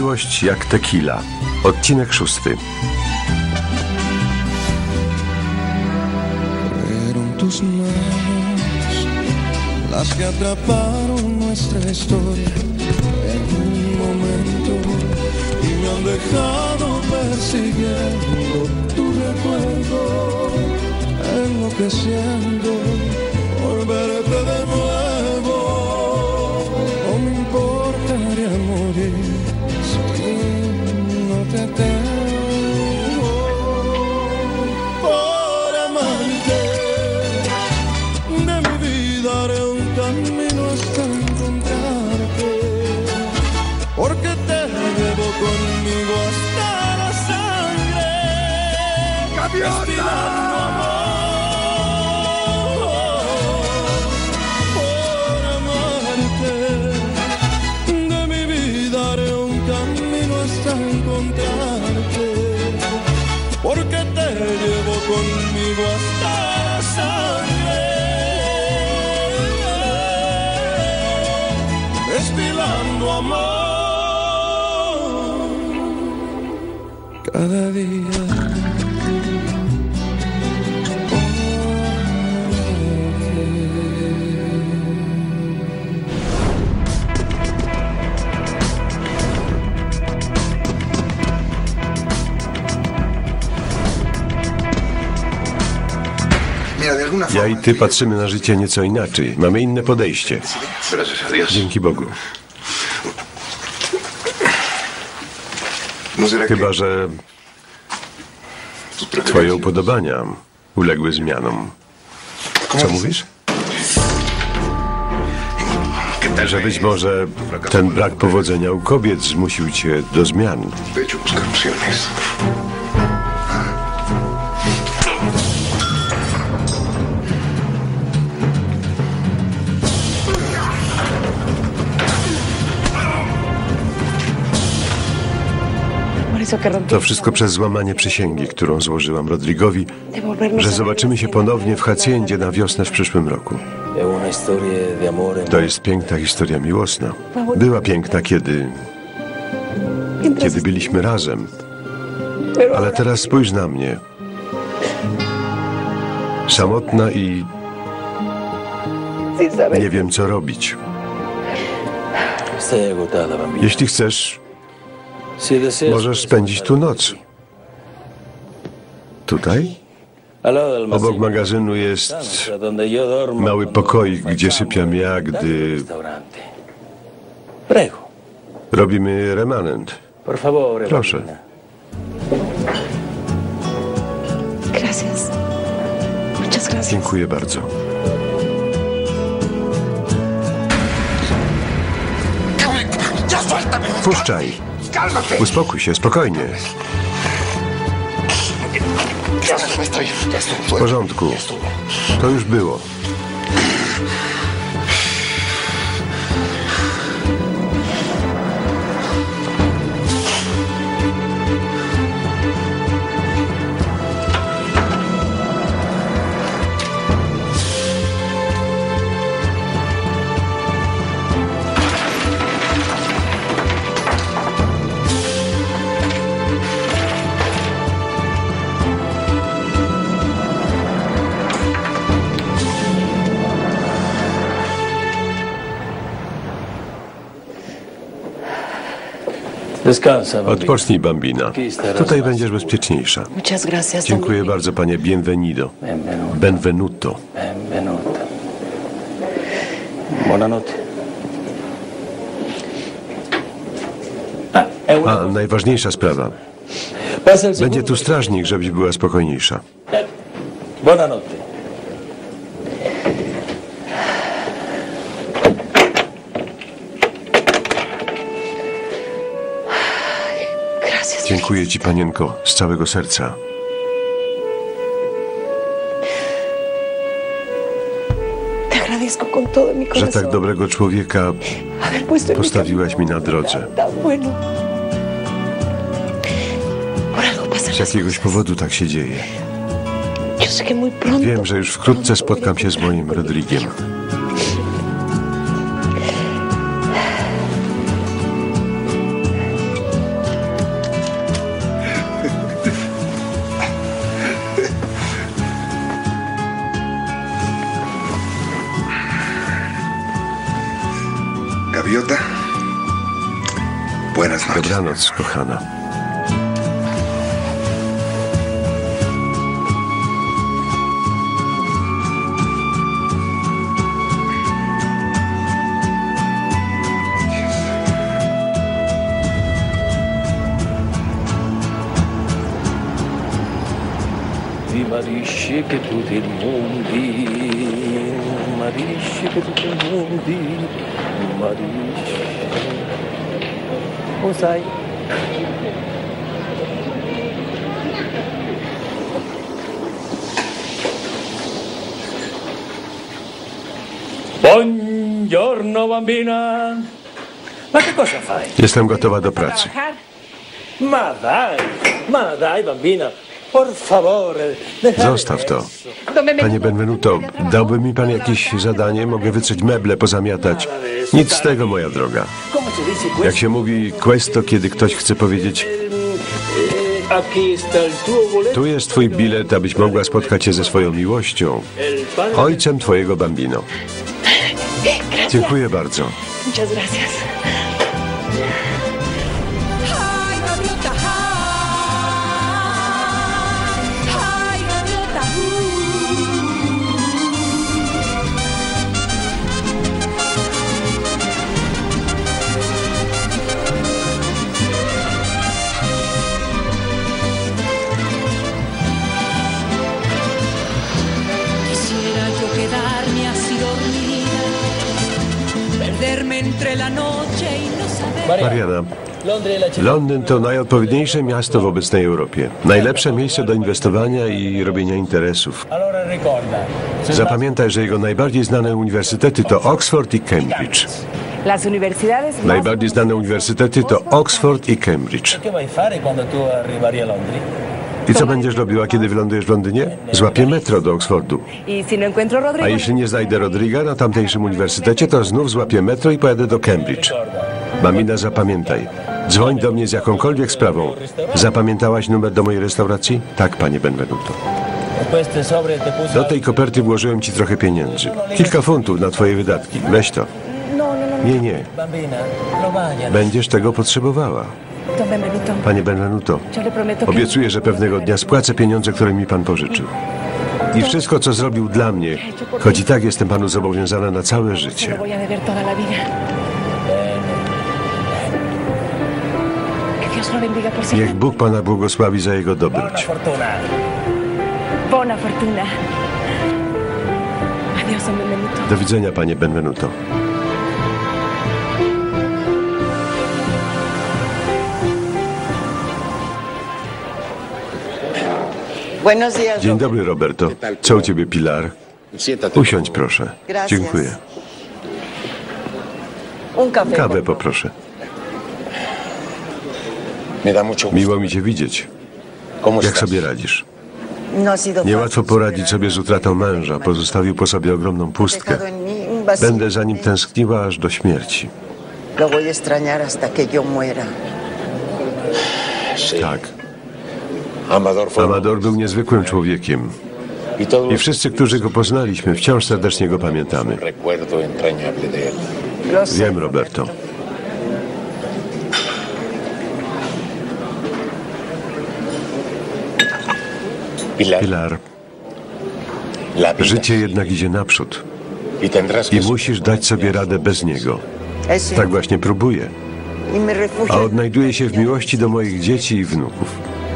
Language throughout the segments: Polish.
Miłość jak tequila. Odcinek 6. Fueron tus manos las que atraparon nuestra historia en un momento y me han dejado persiguiendo tu recuerdo, enloqueciendo por verte de nuevo. No me importaría morir si no te tengo. Por amarte de mi vida haré un camino hasta encontrarte, porque te llevo conmigo hasta la sangre. ¡Gaviota! Porque te llevo conmigo hasta la sangre, destilando amor cada día. Ja i ty patrzymy na życie nieco inaczej. Mamy inne podejście. Dzięki Bogu. Chyba że twoje upodobania uległy zmianom. Co mówisz? Że być może ten brak powodzenia u kobiet zmusił cię do zmian. To wszystko przez złamanie przysięgi, którą złożyłam Rodrigowi, że zobaczymy się ponownie w Haciendzie na wiosnę w przyszłym roku. To jest piękna historia miłosna. Była piękna, kiedy byliśmy razem. Ale teraz spójrz na mnie. Samotna i nie wiem, co robić. Jeśli chcesz, możesz spędzić tu noc. Tutaj? Obok magazynu jest mały pokoik, gdzie sypiam ja, gdy robimy remanent. Proszę. Dziękuję bardzo. Puszczaj. Uspokój się, spokojnie. W porządku. To już było. Odpocznij, Bambina. Tutaj będziesz bezpieczniejsza. Dziękuję bardzo, panie Bienvenido. Benvenuto. A, najważniejsza sprawa. Będzie tu strażnik, żebyś była spokojniejsza. Dziękuję ci, panienko, z całego serca. Że tak dobrego człowieka postawiłaś mi na drodze. Z jakiegoś powodu tak się dzieje. Wiem, że już wkrótce spotkam się z moim Rodrigiem. Dobranoc, kochana. Marisce che tutti il mondi, marisce che tutti il mondi, marisce. Come stai? Buongiorno bambina. Ma che cosa fai? Jestem gotowa do pracy. Ma dai bambina. Por favore. Zostaw to. Panie Benvenuto, dałby mi pan jakieś zadanie? Mogę wytrzeć meble, pozamiatać. Nic z tego, moja droga. Jak się mówi questo, kiedy ktoś chce powiedzieć: tu jest twój bilet, abyś mogła spotkać się ze swoją miłością, ojcem twojego bambino. Dziękuję bardzo. Mariana, Londyn to najodpowiedniejsze miasto w obecnej Europie. Najlepsze miejsce do inwestowania i robienia interesów. Zapamiętaj, że jego najbardziej znane uniwersytety to Oxford i Cambridge. Najbardziej znane uniwersytety to Oxford i Cambridge. I co będziesz robiła, kiedy wylądujesz w Londynie? Złapię metro do Oxfordu. A jeśli nie znajdę Rodriga na tamtejszym uniwersytecie, to znów złapię metro i pojadę do Cambridge. Bambina, zapamiętaj. Dzwoń do mnie z jakąkolwiek sprawą. Zapamiętałaś numer do mojej restauracji? Tak, panie Benvenuto. Do tej koperty włożyłem ci trochę pieniędzy. Kilka funtów na twoje wydatki. Weź to. Nie. Będziesz tego potrzebowała. Panie Benvenuto, obiecuję, że pewnego dnia spłacę pieniądze, które mi pan pożyczył. I wszystko, co zrobił dla mnie, choć i tak jestem panu zobowiązana na całe życie. Niech Bóg pana błogosławi za jego dobroć. Do widzenia, panie Benvenuto. Dzień dobry, Roberto. Co u ciebie, Pilar? Usiądź, proszę. Dziękuję. Kawę poproszę. Miło mi cię widzieć. Jak sobie radzisz? Niełatwo poradzić sobie z utratą męża. Pozostawił po sobie ogromną pustkę. Będę za nim tęskniła aż do śmierci. Tak. Amador był niezwykłym człowiekiem. I wszyscy, którzy go poznaliśmy, wciąż serdecznie go pamiętamy. Wiem, Roberto. Pilar, życie jednak idzie naprzód. I musisz dać sobie radę bez niego. Tak właśnie próbuję. A odnajduję się w miłości do moich dzieci i wnuków.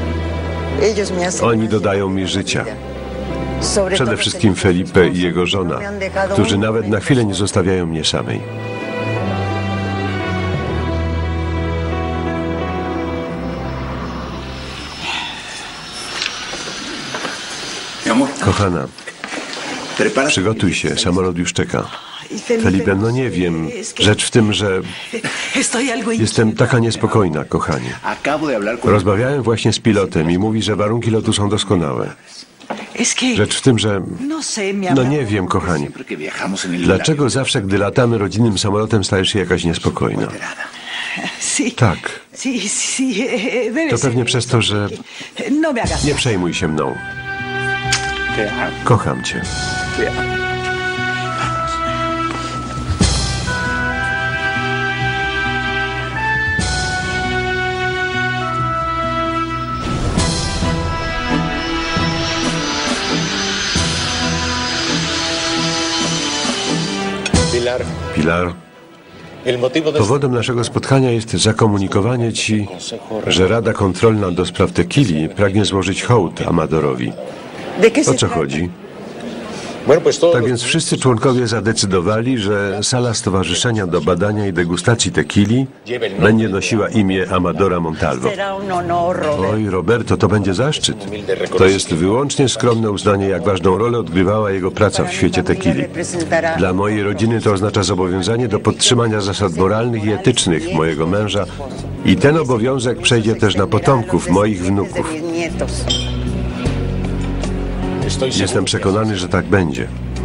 Oni dodają mi życia. Przede wszystkim Felipe i jego żona, którzy nawet na chwilę nie zostawiają mnie samej. Kochana, przygotuj się, samolot już czeka. Felipe, no nie wiem. Rzecz w tym, że jestem taka niespokojna, kochanie. Rozmawiałem właśnie z pilotem i mówi, że warunki lotu są doskonałe. Rzecz w tym, że... No nie wiem, kochanie. Dlaczego zawsze, gdy latamy rodzinnym samolotem, stajesz się jakaś niespokojna? Tak. To pewnie przez to, że... Nie przejmuj się mną. Kocham cię. Pilar, powodem naszego spotkania jest zakomunikowanie Ci, że Rada Kontrolna do spraw Tequili pragnie złożyć hołd Amadorowi. O co chodzi? Tak więc wszyscy członkowie zadecydowali, że sala stowarzyszenia do badania i degustacji tequili będzie nosiła imię Amadora Montalvo. Oj, Roberto, to będzie zaszczyt. To jest wyłącznie skromne uznanie, jak ważną rolę odgrywała jego praca w świecie tequili. Dla mojej rodziny to oznacza zobowiązanie do podtrzymania zasad moralnych i etycznych mojego męża i ten obowiązek przejdzie też na potomków moich wnuków. Jestem przekonany, że tak będzie.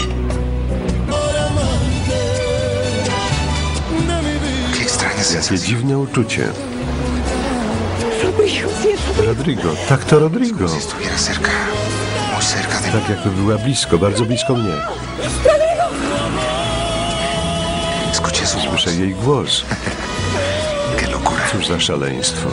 Jakie dziwne uczucie. Rodrigo, tak to Rodrigo. Tak jakby była blisko, bardzo blisko mnie. Słyszę jej głos. Cóż za szaleństwo.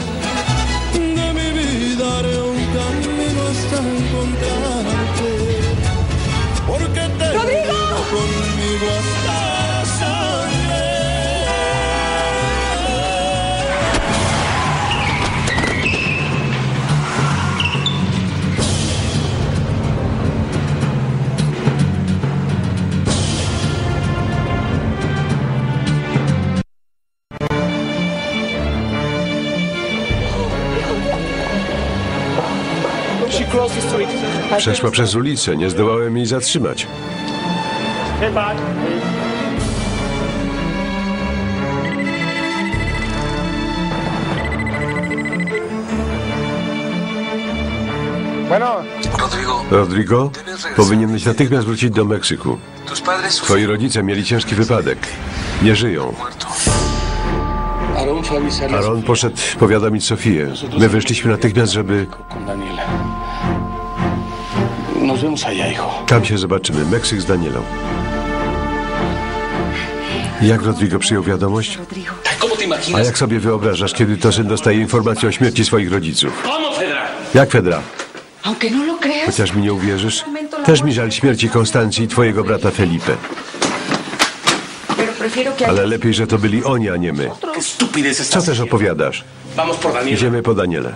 Przeszła przez ulicę, nie zdołałem jej zatrzymać. Rodrigo, powinieneś natychmiast wrócić do Meksyku. Twoi rodzice mieli ciężki wypadek. Nie żyją. Aaron poszedł powiadomić Sofię. My wyszliśmy natychmiast, żeby... Tam się zobaczymy. Meksyk z Danielą. Jak Rodrigo przyjął wiadomość? A jak sobie wyobrażasz, kiedy to syn dostaje informację o śmierci swoich rodziców? Jak, Fedra? Chociaż mi nie uwierzysz, też mi żal śmierci Konstancji i twojego brata Felipe. Ale lepiej, że to byli oni, a nie my. Co też opowiadasz? Idziemy po Danielę.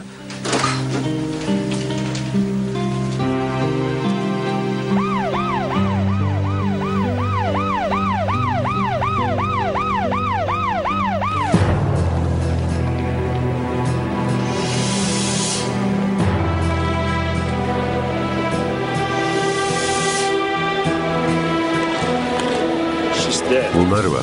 Umarła.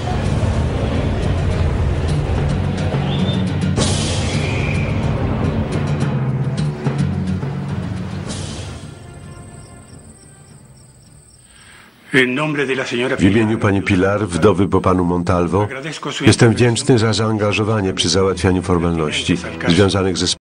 W imieniu pani Pilar, wdowy po panu Montalvo, jestem wdzięczny za zaangażowanie przy załatwianiu formalności związanych ze